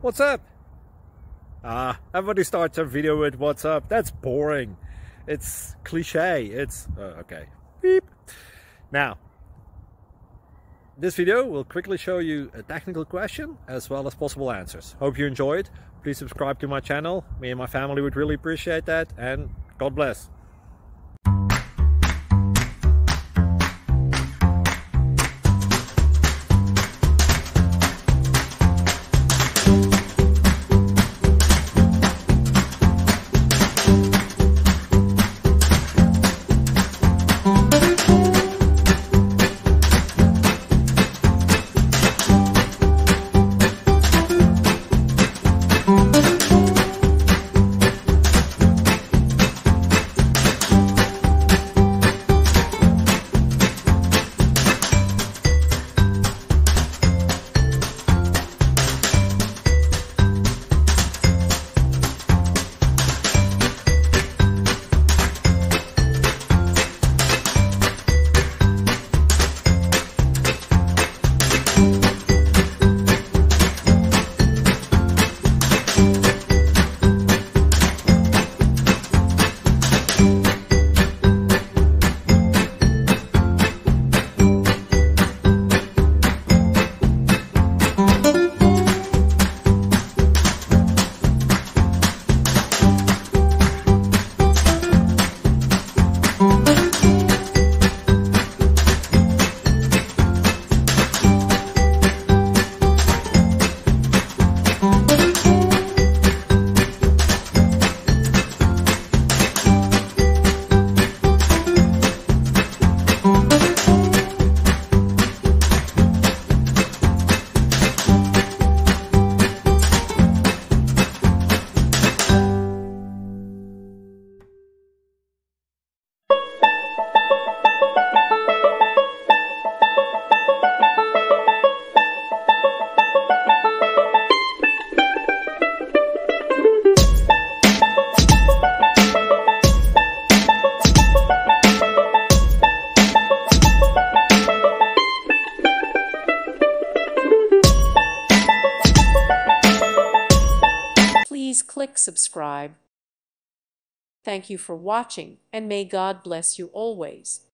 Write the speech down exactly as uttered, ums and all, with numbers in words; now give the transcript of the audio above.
What's up? Ah, everybody starts a video with what's up. That's boring. It's cliche. It's uh, okay. Beep. Now, this video will quickly show you a technical question as well as possible answers. Hope you enjoyed. Please subscribe to my channel. Me and my family would really appreciate that, and God bless. Please click subscribe. Thank you for watching, and may God bless you always.